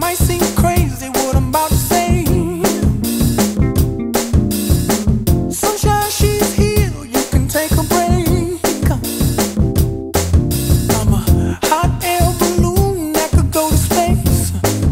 might seem crazy what I'm about to say. Sunshine, she's here, you can take a break. I'm a hot air balloon that could go to space.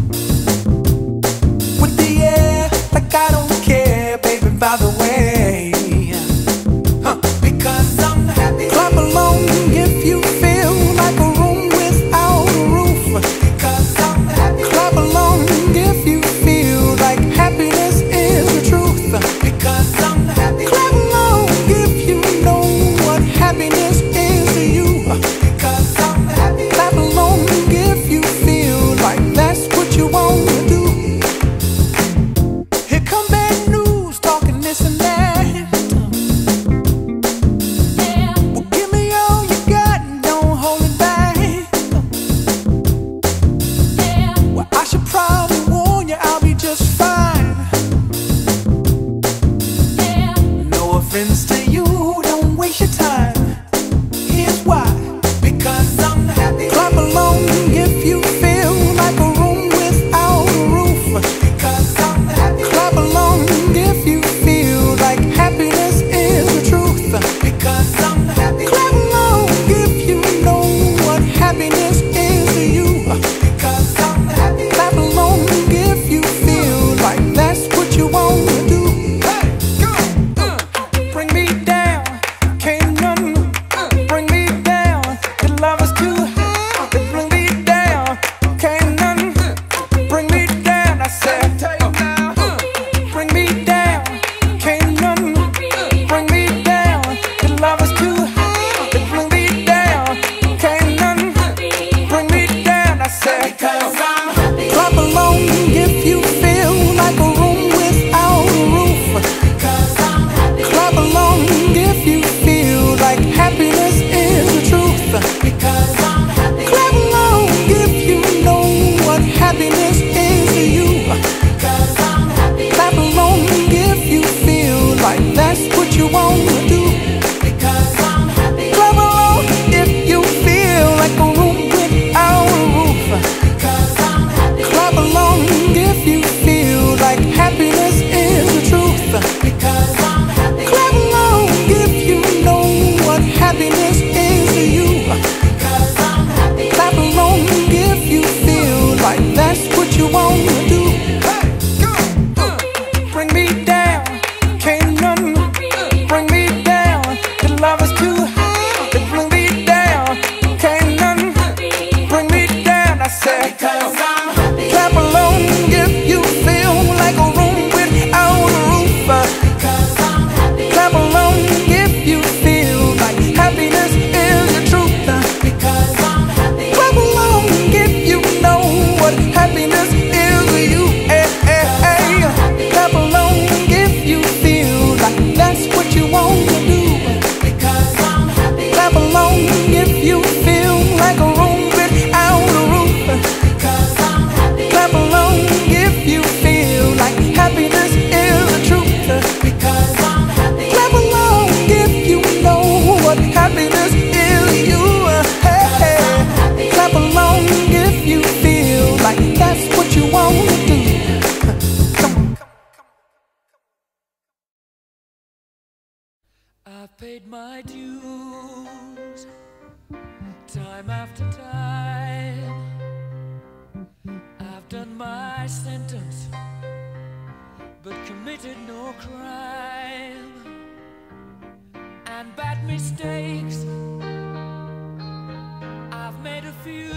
With the air, like I don't care, baby, by the way. Because I'm happy. Clap along if you feel like a room without a roof. Because I'm happy. Clap along if you feel like happiness is the truth. Because I'm happy. Clap along if you know what happiness is to you. Because I'm happy. Clap along if you feel like that's what you want to do. Here come bad news, talking this and that. Well, give me all you got and don't hold it back. Well, I should probably warn you, I'll be just fine. No offense to you, don't waste your time. Here's why. Because I'm happy. Clap along if you feel like a room without a roof. Because I'm happy. Clap along if you feel like happiness is the truth. Because I'm happy. Clap along if you know what happiness is to you. Because I'm happy. Clap along if you feel like that's what you want to do. Hey, go! Bring me down, can't none bring me down. The love is too high, bring me down, can't none bring me down. I said, bring me down, can't none bring me down. The love is too high, bring me down, can't none bring me down. I said, because I'm happy. Clap along if you feel like a room without a roof. Because I'm happy. Clap along if you feel like happiness is the truth. Because I'm happy. Clap along if you know what happiness is to you. Because I'm happy. Clap along if you feel like that's what you want to do. Because I'm happy. Clap along if you feel like a room without a roof. Because I'm happy. Clap along if you feel like happiness is the truth. Because I'm happy. Clap along if you know what happiness is to you. Because I'm happy. Clap along if you feel like that's what you want to do. Hey, go! Bring me down, can't none bring me down. The love is too high, bring me down, can't none bring me down. I said, because I'm happy. Clap along if you feel like a room without a roof. Because I'm happy. Clap along if you feel like happiness is the truth. Because I'm happy. Clap along if you know what happiness is to you. Hey, hey, hey. Clap along if you feel like that's what you want to do. Because I'm happy. Clap along if you feel like a room without a roof. Because I'm happy. Clap along if you feel like happiness is the truth. Because I'm happy. Clap along if you know what happiness is to you. Hey, hey. Clap along if you feel like that's what you want to do. Come on. I've paid my dues time after time. I've done my sentence but committed no crime. And bad mistakes I've made a few.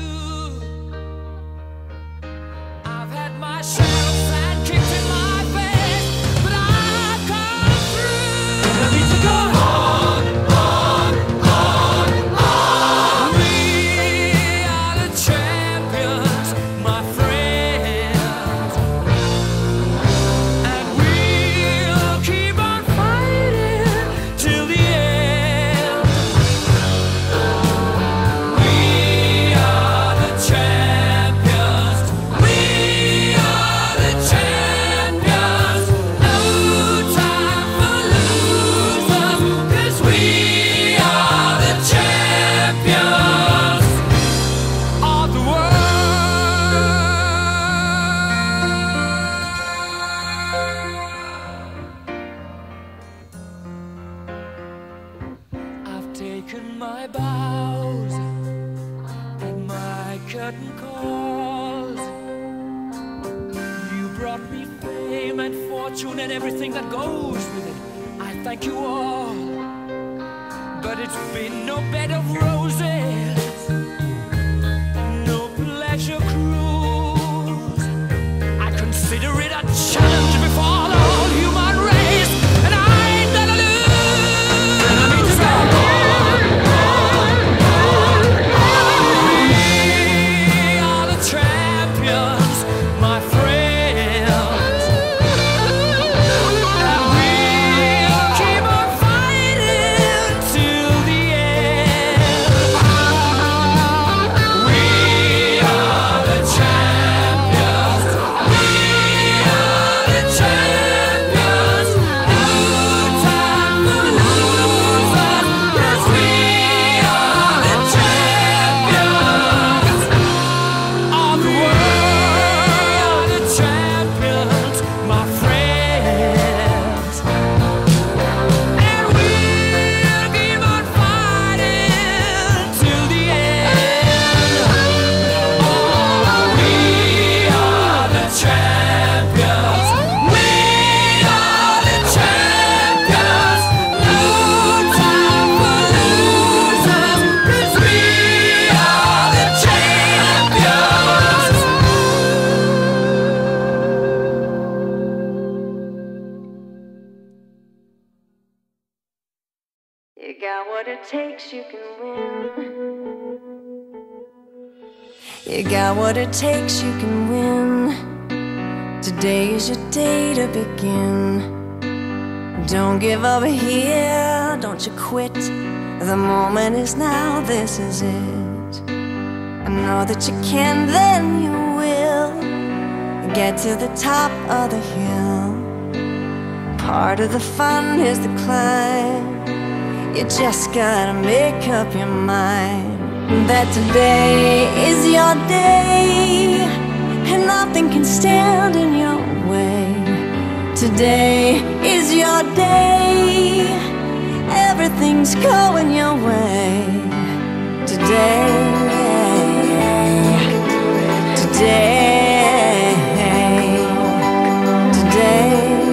I've had my share of sand kicked in my face, but I've come through. I need to go on, on, on, on. We are the champions, my friends, and we'll keep on fighting till the end. We are the champions. We are curtain calls. You brought me fame and fortune and everything that goes with it. I thank you all, but it's been no bed of roses, no pleasure cruise. I consider it a challenge before the whole human race, and I ain't gonna lose. And I mean to go on. We are the champions, my friends, and we'll keep on fighting till the end. We are the champions. We are the champions. No time for losers, 'cause we are the champions of the world. The champions, my friends, and we'll keep on fighting till the end. Oh, we are the champions. We are the champions. No time for losers, 'cause we are the champions. You got what it takes, you can win. You got what it takes, you can win. Today is your day to begin. Don't give up here, don't you quit. The moment is now, this is it. I know that you can, then you will get to the top of the hill. Part of the fun is the climb. You just gotta make up your mind that today is your day, and nothing can stand in your way. Today is your day, everything's going your way. Today, today, today,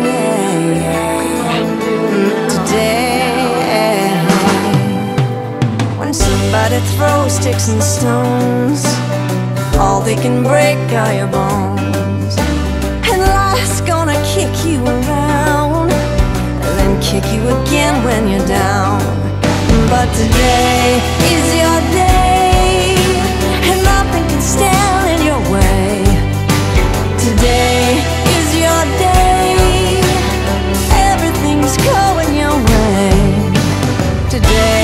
today. When somebody throws sticks and stones, all they can break are your bones. And life's gonna kick you around, and then kick you again when you're down. But today is your day, and nothing can stand in your way. Today is your day, everything's going your way. Today,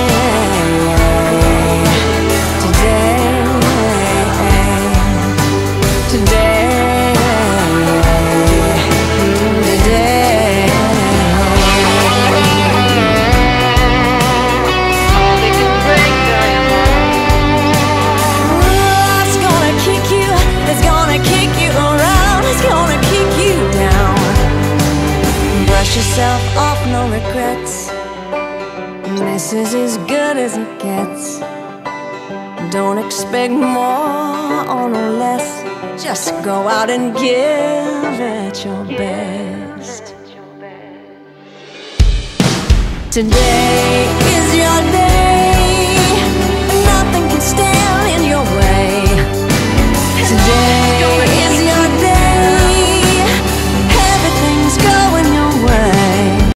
today, today, today. All they can break are your bones. Life's gonna kick you, it's gonna kick you around, it's gonna kick you down. Brush yourself off, no regrets. This is as good as it gets. Don't expect more or no less. Just go out and give it your best. Today is